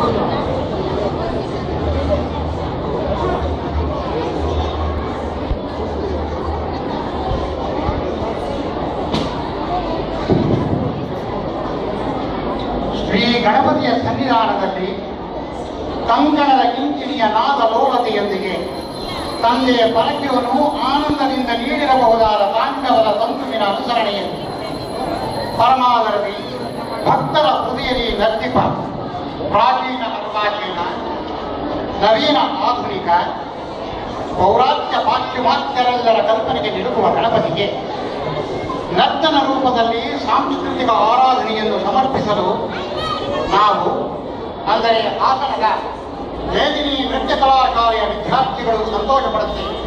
ಶ್ರೀ ಗಣಪತಿಯ ಸನ್ನಿಧಾನದಲ್ಲಿ ಕಂಕಣದ ಕಿಂಕಿಣಿಯ ನಾದ ಲೋಲತೆಯೊಂದಿಗೆ ತಂದೆಯ ಪರಕ್ಯವನ್ನು ಆನಂದದಿಂದ ನೀಡಿರಬಹುದಾದ ತಾಂಡವದ ತಂತುವಿನ ಅನುಸರಣೆಯಲ್ಲಿ ಪರಮಾದರದಿ ಭಕ್ತರ ಹೃದಯದಲ್ಲಿ ನರ್ತಿಪ ಪ್ರಾಚೀನ ಅರ್ವಾಚೀನ ನವೀನ ಆಧುನಿಕ ಪೌರಾತ್ಯ ಪಾಶ್ಚಿಮಾತ್ಯರೆಲ್ಲರ ಕಲ್ಪನೆಗೆ ನಿಲುಕುವ ಗಣಪತಿಗೆ ನರ್ತನ ರೂಪದಲ್ಲಿ ಸಾಂಸ್ಕೃತಿಕ ಆರಾಧನೆಯನ್ನು ಸಮರ್ಪಿಸಲು ನಾವು ಅಂದರೆ ಹಾಸನದ ವೇದಿನಿ ನೃತ್ಯ ಕಲಾಶಾಲೆಯ ವಿದ್ಯಾರ್ಥಿಗಳು ಸಂತೋಷ ಪಡುತ್ತೇವೆ.